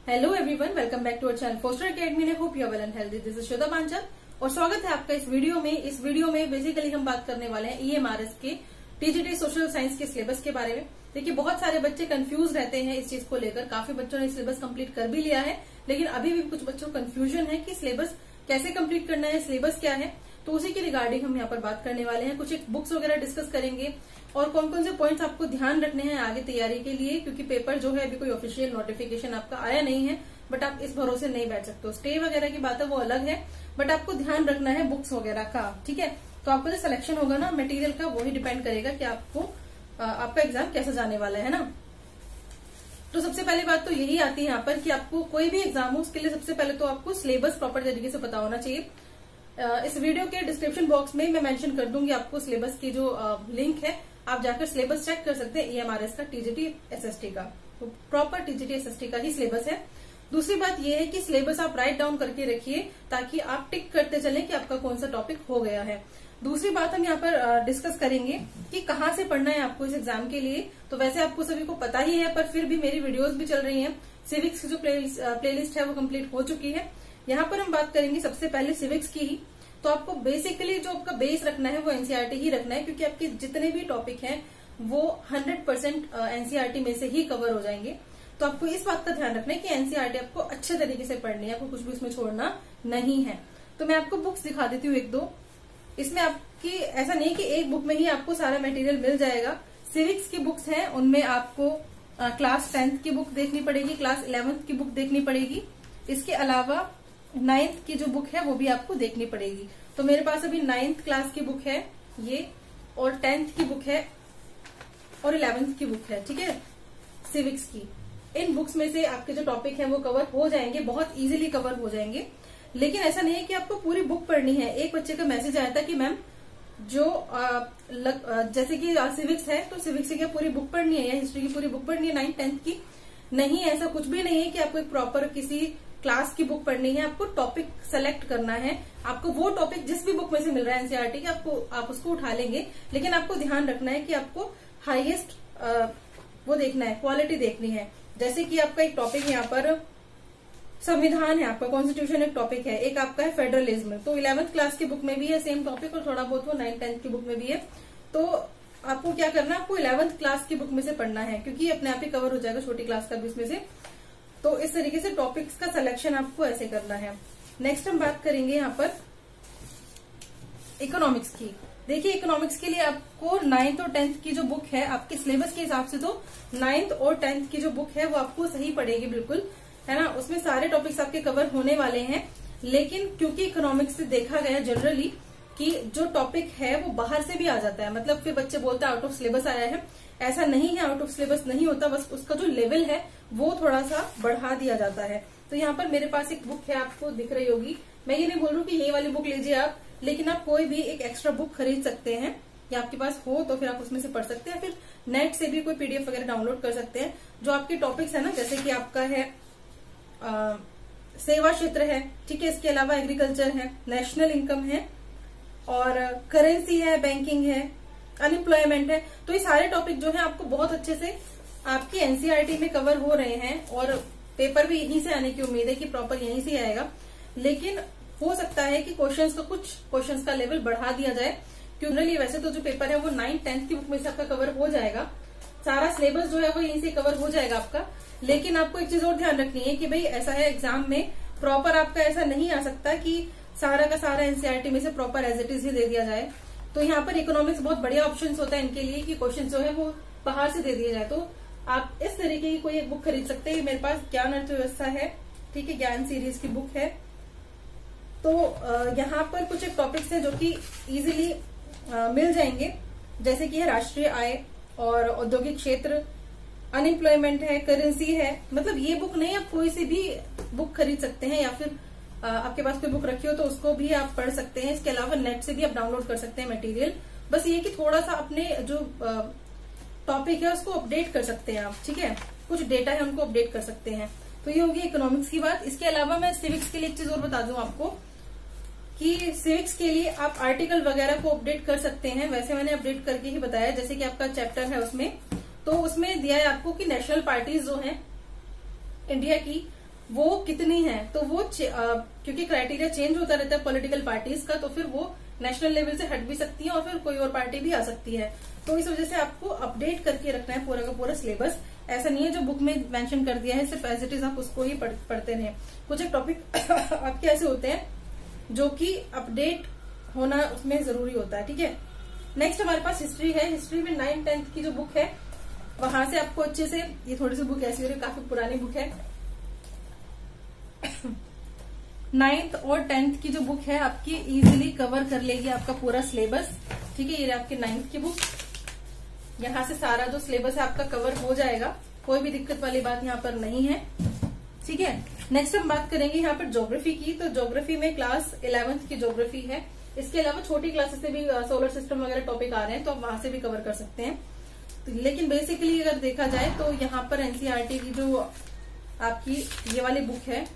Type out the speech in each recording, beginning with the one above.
Hello everyone, welcome back to our channel Foster Academy. Hope you are well and healthy. This is Shweta Panchal और स्वागत है आपका इस video में। इस वीडियो में बेसिकली हम बात करने वाले हैं EMRS के टीजीटी सोशल साइंस के सिलेबस के बारे में। देखिए, बहुत सारे बच्चे कंफ्यूज रहते हैं इस चीज को लेकर। काफी बच्चों ने सिलेबस कंप्लीट कर भी लिया है, लेकिन अभी भी कुछ बच्चों को कंफ्यूजन है कि सिलेबस कैसे कंप्लीट करना है, सिलेबस क्या है। तो उसी के रिगार्डिंग हम यहाँ पर बात करने वाले हैं। कुछ एक बुक्स वगैरह डिस्कस करेंगे और कौन कौन से पॉइंट्स आपको ध्यान रखने हैं आगे तैयारी के लिए, क्योंकि पेपर जो है अभी कोई ऑफिशियल नोटिफिकेशन आपका आया नहीं है, बट आप इस भरोसे नहीं बैठ सकते हो। स्टे वगैरह की बात है वो अलग है, बट आपको ध्यान रखना है बुक्स वगैरह का, ठीक है। तो आपका जो सिलेक्शन होगा ना मटेरियल का, वही डिपेंड करेगा कि आपका एग्जाम कैसे जाने वाला है ना। तो सबसे पहली बात तो यही आती है यहाँ पर कि आपको कोई भी एग्जाम हो उसके लिए सबसे पहले तो आपको सिलेबस प्रॉपर तरीके से पता होना चाहिए। इस वीडियो के डिस्क्रिप्शन बॉक्स में मैं मेंशन कर दूंगी आपको सिलेबस की जो लिंक है, आप जाकर सिलेबस चेक कर सकते हैं EMRS का, टीजीटी SST का। तो प्रॉपर टीजीटी SST का ही सिलेबस है। दूसरी बात यह है कि सिलेबस आप राइट डाउन करके रखिए ताकि आप टिक करते चलें कि आपका कौन सा टॉपिक हो गया है। दूसरी बात हम यहाँ पर डिस्कस करेंगे कि कहाँ से पढ़ना है आपको इस एग्जाम के लिए। तो वैसे आपको सभी को पता ही है, पर फिर भी मेरी वीडियोस भी चल रही हैं। सिविक्स की जो प्लेलिस्ट है वो कंप्लीट हो चुकी है। यहाँ पर हम बात करेंगे सबसे पहले सिविक्स की ही। तो आपको बेसिकली जो आपका बेस रखना है वो NCERT ही रखना है, क्योंकि आपके जितने भी टॉपिक हैं वो 100% NCERT में से ही कवर हो जाएंगे। तो आपको इस बात का ध्यान रखना है कि NCERT आपको अच्छे तरीके से पढ़नी है, आपको कुछ भी उसमें छोड़ना नहीं है। तो मैं आपको बुक्स दिखा देती हूँ एक दो। इसमें आपकी ऐसा नहीं कि एक बुक में ही आपको सारा मटेरियल मिल जाएगा। सिविक्स की बुक्स हैं, उनमें आपको क्लास 10th की बुक देखनी पड़ेगी, क्लास 11th की बुक देखनी पड़ेगी। इसके अलावा 9th की जो बुक है वो भी आपको देखनी पड़ेगी। तो मेरे पास अभी 9th क्लास की बुक है ये, और 10th की बुक है और 11th की बुक है, ठीक है, सिविक्स की। इन बुक्स में से आपके जो टॉपिक है वो कवर हो जाएंगे, बहुत इजीली कवर हो जाएंगे। लेकिन ऐसा नहीं है कि आपको पूरी बुक पढ़नी है। एक बच्चे का मैसेज आया था कि मैम जो जैसे कि सिविक्स है तो सिविक्स की क्या पूरी बुक पढ़नी है या हिस्ट्री की पूरी बुक पढ़नी है 9th 10th की? नहीं, ऐसा कुछ भी नहीं है कि आपको एक प्रॉपर किसी क्लास की बुक पढ़नी है। आपको टॉपिक सेलेक्ट करना है। आपको वो टॉपिक जिस भी बुक में से मिल रहा है NCERT की, आप उसको उठा लेंगे। लेकिन आपको ध्यान रखना है कि आपको हाईएस्ट वो देखना है, क्वालिटी देखनी है। जैसे कि आपका एक टॉपिक है यहाँ पर संविधान है, आपका कॉन्स्टिट्यूशन एक टॉपिक है, एक आपका है फेडरलिज्म। तो 11th क्लास की बुक में भी है सेम टॉपिक, और थोड़ा बहुत वो 9th 10th की बुक में भी है। तो आपको क्या करना है, आपको 11th क्लास की बुक में से पढ़ना है, क्योंकि अपने आप ही कवर हो जाएगा छोटी क्लास का भी इसमें से। तो इस तरीके से टॉपिक्स का सिलेक्शन आपको ऐसे करना है। नेक्स्ट हम बात करेंगे यहाँ पर इकोनॉमिक्स की। देखिए, इकोनॉमिक्स के लिए आपको 9th और 10th की जो बुक है, आपके सिलेबस के हिसाब से तो 9th और 10th की जो बुक है वो आपको सही पड़ेगी, बिल्कुल, है ना। उसमें सारे टॉपिक्स आपके कवर होने वाले हैं। लेकिन क्योंकि इकोनॉमिक्स से देखा गया जनरली कि जो टॉपिक है वो बाहर से भी आ जाता है, मतलब फिर बच्चे बोलते हैं आउट ऑफ सिलेबस आया है। ऐसा नहीं है, आउट ऑफ सिलेबस नहीं होता, बस उसका जो लेवल है वो थोड़ा सा बढ़ा दिया जाता है। तो यहाँ पर मेरे पास एक बुक है, आपको दिख रही होगी। मैं ये नहीं बोल रही हूँ कि ये वाली बुक लीजिए आप, लेकिन आप कोई भी एक एक्स्ट्रा बुक खरीद सकते हैं, या आपके पास हो तो फिर आप उसमें से पढ़ सकते हैं। फिर नेट से भी कोई PDF वगैरह डाउनलोड कर सकते हैं। जो आपके टॉपिक्स है ना, जैसे कि आपका है सेवा क्षेत्र है, ठीक है, इसके अलावा एग्रीकल्चर है, नेशनल इनकम है, और करेंसी है, बैंकिंग है, अनएम्प्लॉयमेंट है। तो ये सारे टॉपिक जो है आपको बहुत अच्छे से आपकी NCERT में कवर हो रहे हैं, और पेपर भी यहीं से आने की उम्मीद है कि प्रॉपर यहीं से आएगा। लेकिन हो सकता है कि कुछ क्वेश्चंस का लेवल बढ़ा दिया जाए। क्योंकि वैसे तो जो पेपर है वो 9th 10th की बुक में से आपका कवर हो जाएगा, सारा सिलेबस जो है वो यहीं से कवर हो जाएगा आपका। लेकिन आपको एक चीज और ध्यान रखनी है कि भाई ऐसा है, एग्जाम में प्रॉपर आपका ऐसा नहीं आ सकता कि सारा का सारा NCERT में से प्रॉपर एज इट इज ही दे दिया जाए। तो यहाँ पर इकोनॉमिक्स बहुत बढ़िया ऑप्शन होता है इनके लिए कि क्वेश्चन जो है वो बाहर से दे दिए जाए। तो आप इस तरीके की कोई एक बुक खरीद सकते हैं। मेरे पास ज्ञान अर्थव्यवस्था है, ठीक है, ज्ञान सीरीज की बुक है। तो यहाँ पर कुछ एक टॉपिक्स है जो कि इजीली मिल जाएंगे, जैसे कि है राष्ट्रीय आय और औद्योगिक क्षेत्र, अनएम्प्लॉयमेंट है, करेंसी है। मतलब ये बुक नहीं, आप कोई सी भी बुक खरीद सकते हैं, या फिर आपके पास कोई बुक रखी हो तो उसको भी आप पढ़ सकते हैं। इसके अलावा नेट से भी आप डाउनलोड कर सकते हैं मटेरियल। बस ये कि थोड़ा सा अपने जो टॉपिक है उसको अपडेट कर सकते हैं आप, ठीक है, कुछ डेटा है उनको अपडेट कर सकते हैं। तो ये होगी इकोनॉमिक्स की बात। इसके अलावा मैं सिविक्स के लिए एक चीज और बता दूं आपको कि सिविक्स के लिए आप आर्टिकल वगैरह को अपडेट कर सकते हैं। वैसे मैंने अपडेट करके ही बताया, जैसे कि आपका चैप्टर है उसमें, तो उसमें दिया है आपको कि नेशनल पार्टीज जो हैं इंडिया की, वो कितनी है, तो वो क्योंकि क्राइटेरिया चेंज होता रहता है पॉलिटिकल पार्टीज का, तो फिर वो नेशनल लेवल से हट भी सकती है और फिर कोई और पार्टी भी आ सकती है। तो इस वजह से आपको अपडेट करके रखना है पूरा का पूरा सिलेबस। ऐसा नहीं है जो बुक में मेंशन कर दिया है सिर्फ एज इट इज आप उसको ही पढ़ते रहें। कुछ एक टॉपिक आपके ऐसे होते हैं जो कि अपडेट होना उसमें जरूरी होता है, ठीक है। नेक्स्ट हमारे पास हिस्ट्री है। हिस्ट्री में 9th 10th की जो बुक है वहां से आपको अच्छे से, ये थोड़ी सी बुक ऐसी हो रही है, काफी पुरानी बुक है। 9th और 10th की जो बुक है आपकी इजीली कवर कर लेगी आपका पूरा सिलेबस, ठीक है। ये आपकी 9th की बुक, यहाँ से सारा जो सिलेबस है आपका कवर हो जाएगा, कोई भी दिक्कत वाली बात यहाँ पर नहीं है, ठीक है। नेक्स्ट हम बात करेंगे यहाँ पर ज्योग्राफी की। तो ज्योग्राफी में क्लास 11th की ज्योग्राफी है। इसके अलावा छोटी क्लासेस से भी सोलर सिस्टम वगैरह टॉपिक आ रहे हैं, तो आप वहां से भी कवर कर सकते हैं। तो लेकिन बेसिकली अगर देखा जाए तो यहाँ पर एनसीईआरटी की जो आपकी ये वाली बुक है,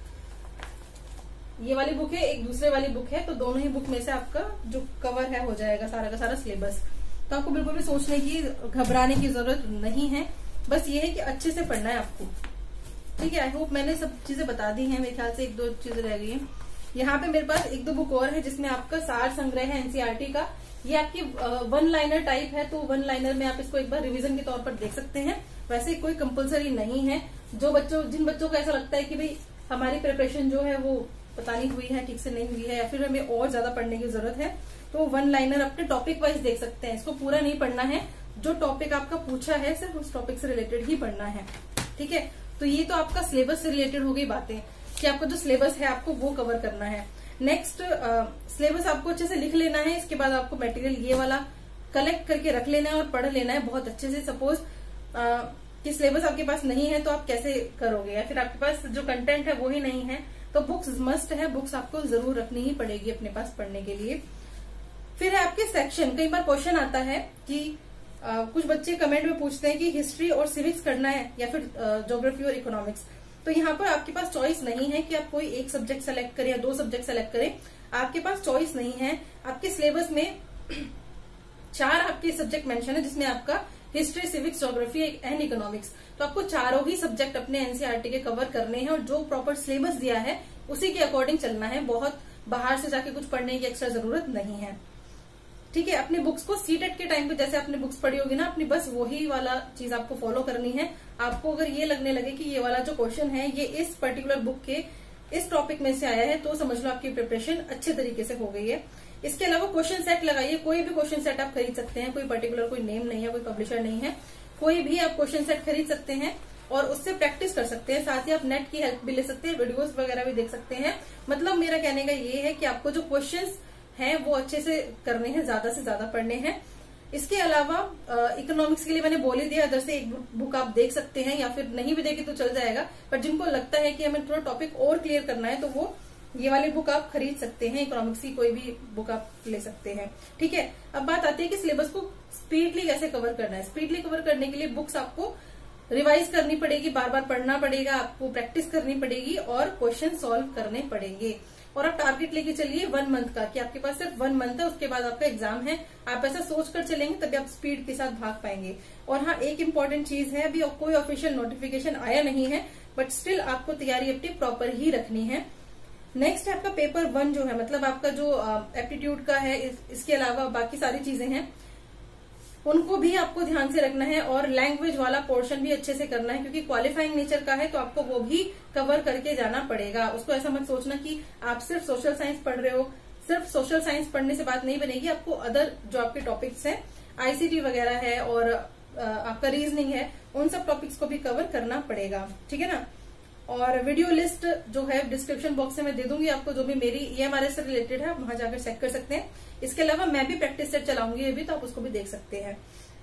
ये वाली बुक है, एक दूसरे वाली बुक है, तो दोनों ही बुक में से आपका जो कवर है हो जाएगा सारा का सारा सिलेबस। तो आपको बिल्कुल भी सोचने की, घबराने की जरूरत नहीं है। बस ये है कि अच्छे से पढ़ना है आपको, ठीक है। आई होप मैंने सब चीजें बता दी हैं। मेरे ख्याल से 1-2 चीजें रह गई हैं। यहाँ पे मेरे पास 1-2 बुक और है जिसमें आपका सार संग्रह है एनसीईआरटी का। ये आपकी 1 लाइनर टाइप है, तो 1 लाइनर में आप इसको एक बार रिवीजन के तौर पर देख सकते हैं। वैसे कोई कंपलसरी नहीं है। जिन बच्चों को ऐसा लगता है कि भाई हमारी प्रिपरेशन जो है वो पता नहीं हुई है, ठीक से नहीं हुई है, या फिर हमें और ज्यादा पढ़ने की जरूरत है, तो 1 लाइनर अपने टॉपिक वाइज देख सकते हैं। इसको पूरा नहीं पढ़ना है, जो टॉपिक आपका पूछा है सिर्फ उस टॉपिक से रिलेटेड ही पढ़ना है, ठीक है। तो ये तो आपका सिलेबस से रिलेटेड हो गई बातें कि आपका जो सिलेबस है आपको वो कवर करना है। नेक्स्ट सिलेबस आपको अच्छे से लिख लेना है। इसके बाद आपको मटेरियल ये वाला कलेक्ट करके रख लेना है और पढ़ लेना है बहुत अच्छे से। सपोज कि सिलेबस आपके पास नहीं है तो आप कैसे करोगे, या फिर आपके पास जो कंटेंट है वो ही नहीं है, तो बुक्स मस्ट है, बुक्स आपको जरूर रखनी ही पड़ेगी अपने पास पढ़ने के लिए। फिर है आपके सेक्शन। कई बार क्वेश्चन आता है कि कुछ बच्चे कमेंट में पूछते हैं कि हिस्ट्री और सिविक्स करना है या फिर ज्योग्राफी और इकोनॉमिक्स। तो यहाँ पर आपके पास चॉइस नहीं है कि आप कोई एक सब्जेक्ट सेलेक्ट करें या 2 सब्जेक्ट सेलेक्ट करें। आपके पास चॉइस नहीं है। आपके सिलेबस में 4 आपके सब्जेक्ट मेंशन है, जिसमें आपका history, civics, geography and economics. तो आपको चारों ही सब्जेक्ट अपने एनसीईआरटी के कवर करने हैं और जो प्रॉपर सिलेबस दिया है उसी के अकॉर्डिंग चलना है। बहुत बाहर से जाके कुछ पढ़ने की एक्स्ट्रा जरूरत नहीं है, ठीक है। अपनी बुक्स को सीटेट के टाइम पे जैसे आपने बुक्स पढ़ी होगी ना अपनी, बस वही वाला चीज आपको फॉलो करनी है। आपको अगर ये लगने लगे कि ये वाला जो क्वेश्चन है ये इस पर्टिकुलर बुक के इस टॉपिक में से आया है, तो समझ लो आपकी प्रिपरेशन अच्छे तरीके से हो गई है। इसके अलावा क्वेश्चन सेट लगाइए। कोई भी क्वेश्चन सेट आप खरीद सकते हैं, कोई पर्टिकुलर कोई नेम नहीं है, कोई पब्लिशर नहीं है, कोई भी आप क्वेश्चन सेट खरीद सकते हैं और उससे प्रैक्टिस कर सकते हैं। साथ ही आप नेट की हेल्प भी ले सकते हैं, वीडियोस वगैरह भी देख सकते हैं। मतलब मेरा कहने का ये है कि आपको जो क्वेश्चंस हैं वो अच्छे से करने हैं, ज्यादा से ज्यादा पढ़ने हैं। इसके अलावा इकोनॉमिक्स के लिए मैंने बोल ही दिया, इधर से एक बुक आप देख सकते हैं, या फिर नहीं भी देखे तो चल जाएगा। पर जिनको लगता है कि हमें थोड़ा टॉपिक और क्लियर करना है तो वो ये वाली बुक आप खरीद सकते हैं। इकोनॉमिक्स की कोई भी बुक आप ले सकते हैं, ठीक है। अब बात आती है कि सिलेबस को स्पीडली कैसे कवर करना है। स्पीडली कवर करने के लिए बुक्स आपको रिवाइज करनी पड़ेगी, बार बार पढ़ना पड़ेगा, आपको प्रैक्टिस करनी पड़ेगी और क्वेश्चन सॉल्व करने पड़ेंगे। और आप टारगेट लेके चलिए 1 मंथ का, कि आपके पास सिर्फ 1 मंथ है, उसके बाद आपका एग्जाम है। आप ऐसा सोच कर चलेंगे तभी आप स्पीड के साथ भाग पाएंगे। और हाँ, एक इम्पॉर्टेंट चीज है, अभी कोई ऑफिशियल नोटिफिकेशन आया नहीं है, बट स्टिल आपको तैयारी अपनी प्रॉपर ही रखनी है। नेक्स्ट है आपका पेपर 1 जो है, मतलब आपका जो एप्टीट्यूड का है, इसके अलावा बाकी सारी चीजें हैं उनको भी आपको ध्यान से रखना है। और लैंग्वेज वाला पोर्शन भी अच्छे से करना है, क्योंकि क्वालिफाइंग नेचर का है तो आपको वो भी कवर करके जाना पड़ेगा। उसको ऐसा मत सोचना कि आप सिर्फ सोशल साइंस पढ़ रहे हो, सिर्फ सोशल साइंस पढ़ने से बात नहीं बनेगी। आपको अदर जो आपके टॉपिक्स हैं, आईसीटी वगैरह है और आपका रीजनिंग है, उन सब टॉपिक्स को भी कवर करना पड़ेगा, ठीक है ना। और वीडियो लिस्ट जो है डिस्क्रिप्शन बॉक्स में मैं दे दूंगी आपको, जो भी मेरी ईएमआरएस से रिलेटेड है, आप वहां जाकर चेक कर सकते हैं। इसके अलावा मैं भी प्रैक्टिस सेट चलाऊंगी अभी, तो आप उसको भी देख सकते हैं।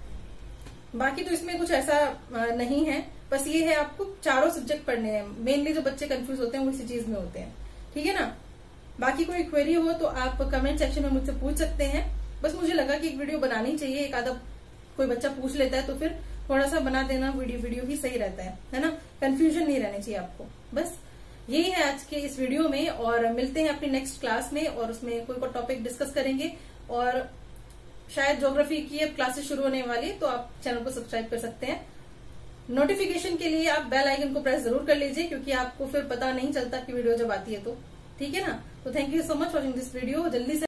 बाकी तो इसमें कुछ ऐसा नहीं है, बस ये है आपको चारों सब्जेक्ट पढ़ने हैं। मेनली जो बच्चे कंफ्यूज होते हैं वो इसी चीज में होते हैं, ठीक है ना। बाकी कोई क्वेरी हो तो आप कमेंट सेक्शन में मुझसे पूछ सकते हैं। बस मुझे लगा कि एक वीडियो बनानी चाहिए, एक आधा कोई बच्चा पूछ लेता है तो फिर थोड़ा सा बना देना, वीडियो ही सही रहता है ना। कंफ्यूजन नहीं रहनी चाहिए आपको। बस यही है आज के इस वीडियो में, और मिलते हैं अपनी नेक्स्ट क्लास में, और उसमें कोई टॉपिक डिस्कस करेंगे। और शायद ज्योग्राफी की अब क्लासेस शुरू होने वाली, तो आप चैनल को सब्सक्राइब कर सकते हैं। नोटिफिकेशन के लिए आप बेल आइकन को प्रेस जरूर कर लीजिए, क्योंकि आपको फिर पता नहीं चलता कि वीडियो जब आती है तो। ठीक है ना। तो thank you so much watching this video. जल्दी से